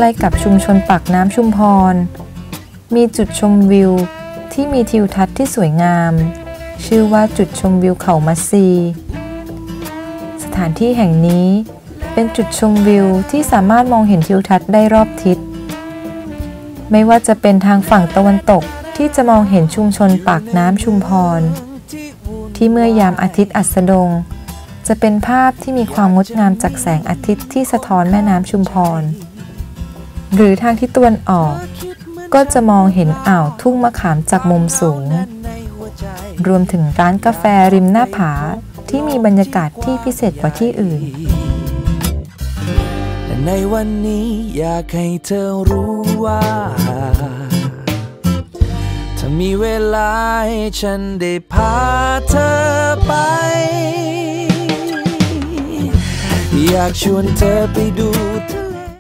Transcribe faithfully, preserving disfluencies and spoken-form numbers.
ล้ๆกับชุมชนปากน้ำชุมพรมีจุดชมวิวที่มีทิวทัศน์ที่สวยงามชื่อว่าจุดชมวิวเขามัดซีสถานที่แห่งนี้เป็นจุดชมวิวที่สามารถมองเห็นทิวทัศน์ได้รอบทิศไม่ว่าจะเป็นทางฝั่งตะวันตกที่จะมองเห็นชุมชนปากน้ำชุมพรที่เมื่อยามอาทิตย์อัสดงจะเป็นภาพที่มีความงดงามจากแสงอาทิตย์ที่สะท้อนแม่น้ำชุมพรหรือทางทิศตะวันออกก็จะมองเห็นอ่าวทุ่งมะขามจากมุมสูงรวมถึงร้านกาแฟริมหน้าผาที่มีบรรยากาศที่พิเศษกว่าที่อื่นในวันนี้อยากให้เธอรู้ว่าถ้ามีเวลาให้ฉันได้พาเธอไปอยากชวนเธอไปดูทะเล